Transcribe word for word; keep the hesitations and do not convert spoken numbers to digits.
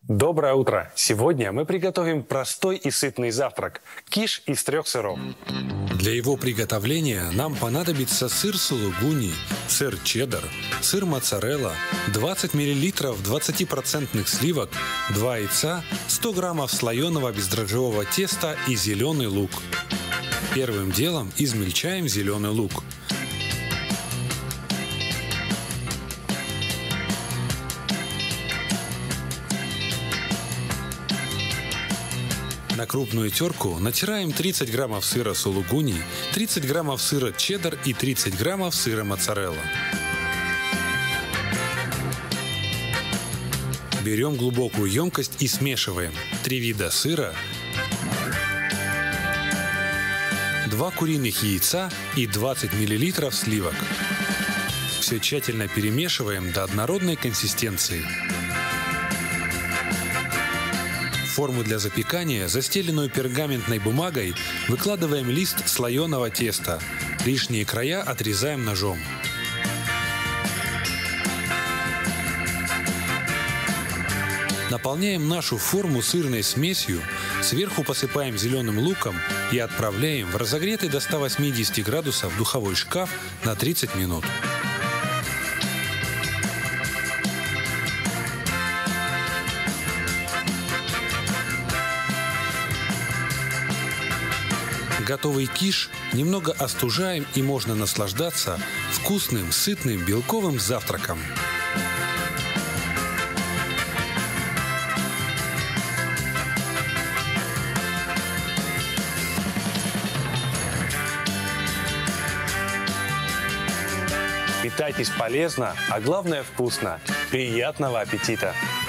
Доброе утро! Сегодня мы приготовим простой и сытный завтрак – киш из трех сыров. Для его приготовления нам понадобится сыр сулугуни, сыр чеддер, сыр моцарелла, двадцать миллилитров двадцатипроцентных сливок, два яйца, сто граммов слоеного бездрожжевого теста и зеленый лук. Первым делом измельчаем зеленый лук. На крупную терку натираем тридцать граммов сыра сулугуни, тридцать граммов сыра чеддер и тридцать граммов сыра моцарелла. Берем глубокую емкость и смешиваем три вида сыра, два куриных яйца и двадцать миллилитров сливок. Все тщательно перемешиваем до однородной консистенции. В форму для запекания, застеленную пергаментной бумагой, выкладываем лист слоеного теста. Лишние края отрезаем ножом. Наполняем нашу форму сырной смесью, сверху посыпаем зеленым луком и отправляем в разогретый до ста восьмидесяти градусов духовой шкаф на тридцать минут. Готовый киш немного остужаем, и можно наслаждаться вкусным, сытным, белковым завтраком. Питайтесь полезно, а главное вкусно. Приятного аппетита!